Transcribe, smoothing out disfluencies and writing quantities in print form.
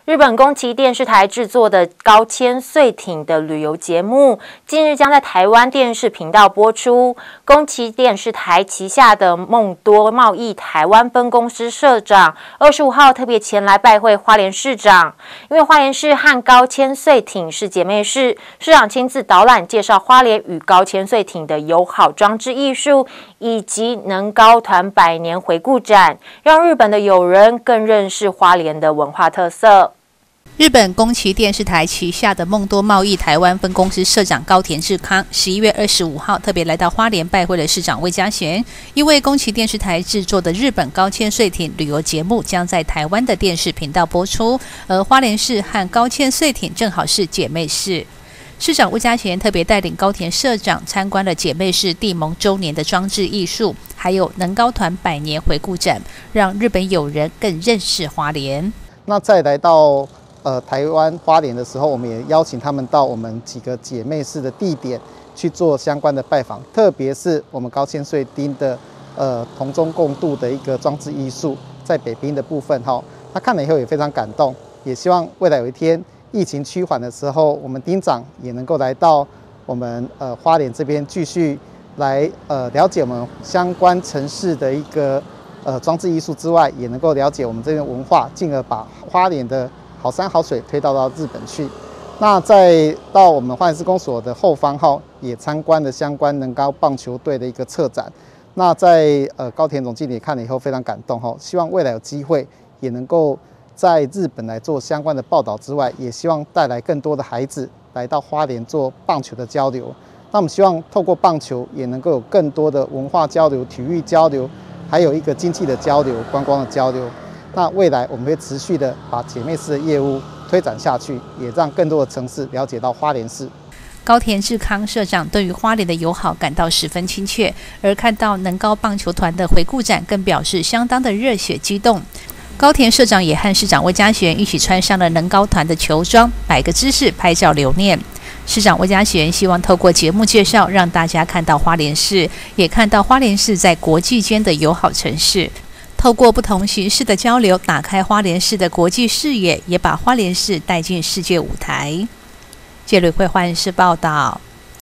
日本宫崎电视台制作的高千穗艇的旅游节目，近日将在台湾电视频道播出。宫崎电视台旗下的梦多贸易台湾分公司社长25号特别前来拜会花莲市长，因为花莲市和高千穗艇是姐妹市，市长亲自导览介绍花莲与高千穗艇的友好装置艺术，以及能高团100年回顾展，让日本的友人更认识花莲的文化特色。 日本宫崎电视台旗下的梦多贸易台湾分公司社长高田智康11月25号特别来到花莲拜会了市长魏嘉贤，因为宫崎电视台制作的日本高千穗艇旅游节目将在台湾的电视频道播出，而花莲市和高千穗艇正好是姐妹市。市长魏嘉贤特别带领高田社长参观了姐妹市地盟周年的装置艺术，还有能高团100年回顾展，让日本友人更认识花莲。 那再来到台湾花莲的时候，我们也邀请他们到我们几个姐妹市的地点去做相关的拜访，特别是我们高千穗町的同中共度的一个装置艺术，在北滨的部分哈，他看了以后也非常感动，也希望未来有一天疫情趋缓的时候，我们町长也能够来到我们花莲这边继续来了解我们相关城市的一个装置艺术之外，也能够了解我们这边文化，进而把花莲的好山好水推到日本去。那再到我们花莲市公所的后方号，也参观了相关能高棒球队的一个策展。那在高田总经理看了以后非常感动哈，希望未来有机会也能够在日本来做相关的报道之外，也希望带来更多的孩子来到花莲做棒球的交流。那我们希望透过棒球也能够有更多的文化交流、体育交流，还有一个经济的交流、观光的交流。那未来我们会持续的把姐妹市的业务推展下去，也让更多的城市了解到花莲市。 高田智康社长对于花莲的友好感到十分亲切，而看到能高棒球团的回顾展，更表示相当的热血激动。高田社长也和市长魏嘉贤一起穿上了能高团的球装，摆个姿势拍照留念。市长魏嘉贤希望透过节目介绍，让大家看到花莲市，也看到花莲市在国际间的友好城市。透过不同形式的交流，打开花莲市的国际视野，也把花莲市带进世界舞台。谢吕慧焕视报道。